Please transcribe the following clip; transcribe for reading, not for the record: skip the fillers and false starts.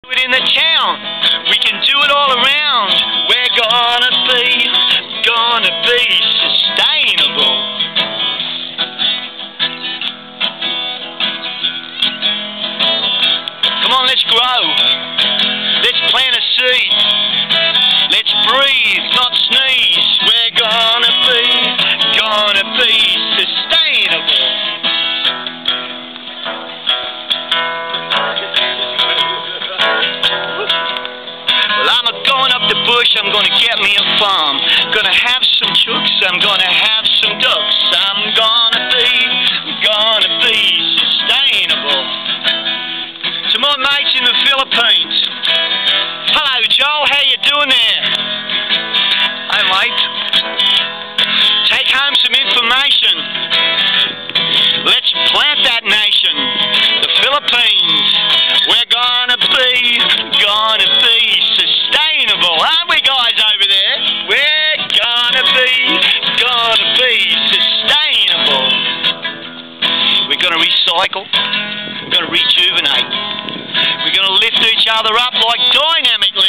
Do it in the town, we can do it all around. We're gonna be sustainable. Come on, let's grow. Let's plant a seed. Let's breathe, not sneeze. We're gonna be sustainable. Going up the bush, I'm gonna get me a farm. Gonna have some chooks, I'm gonna have some ducks. I'm gonna be sustainable. Some more mates in the Philippines. Hello Joel, how you doing there? Hey mate. Take home some information. Let's plant that nation. The Philippines. We're gonna be sustainable, aren't we guys over there? We're gonna be sustainable. We're gonna recycle, we're gonna rejuvenate, we're gonna lift each other up like dynamic